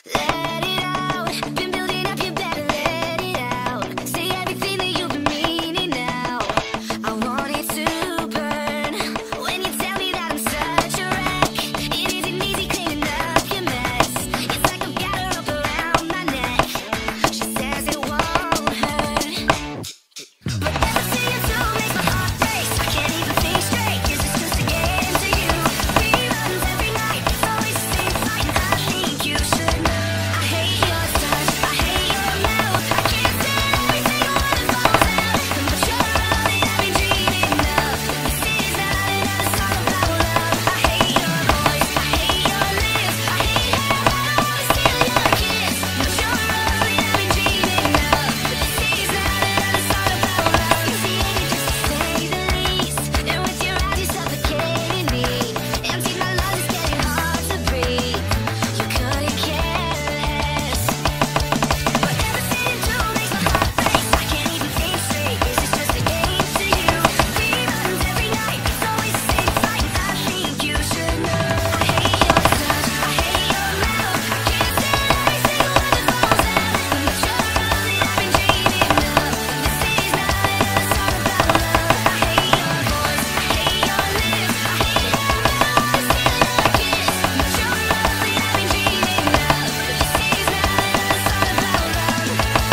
Let it out, been building up, you better let it out. Say everything that you've been meaning now. I want it to burn when you tell me that I'm such a wreck. It isn't easy cleaning up your mess. It's like I've got a rope around my neck. She says it won't hurt, but everything you do makes my heart race. I can't even think straight, 'cause it's just a game to you. Reruns every night, it's always the same fight. I think you should know. I hate your touch, I hate your mouth. I can't stand every single one that falls out. But you're all that I've been dreaming of. This is not another song about love. I hate your voice, I hate your lips. I hate how I wanna steal your kiss. But you're all that I've been dreaming of. This is not another song about love. You see it just to say the least. And with your eyes you're suffocating me. Empty my lungs, it's getting hard to breathe. You couldn't care less, but everything you do makes my heart race. I can't even think straight, this is just a game to you. Reruns every night, it's always the same fight. I think you should know. I hate your touch, I hate your mouth. I can't stand every single one that falls out. But you're all that I've been dreaming of. This is not another song about love. I hate your voice, I hate your lips. I hate how I wanna steal your kiss. But you're all that I've been dreaming of. This is not another song about love.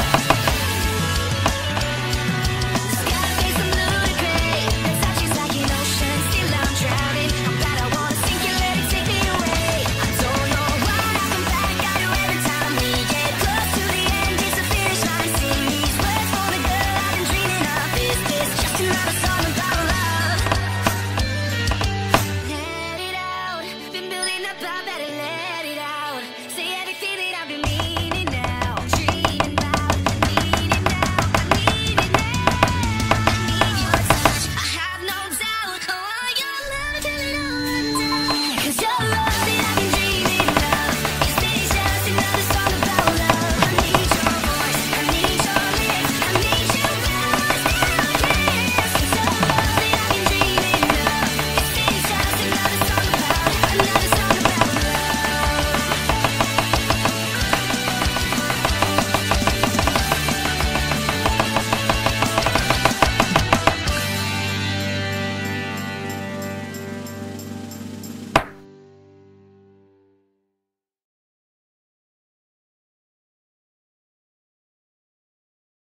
The sky fades from blue to gray. The touch is like an ocean, still I'm drowning. I'm bad, I wanna sink you, let it take me away. I don't know what I come back. I do every time we get close to the end. It's a finish line. Sing these words for the girl I've been dreaming of. Is this just another song about love? Let it out, been building up, I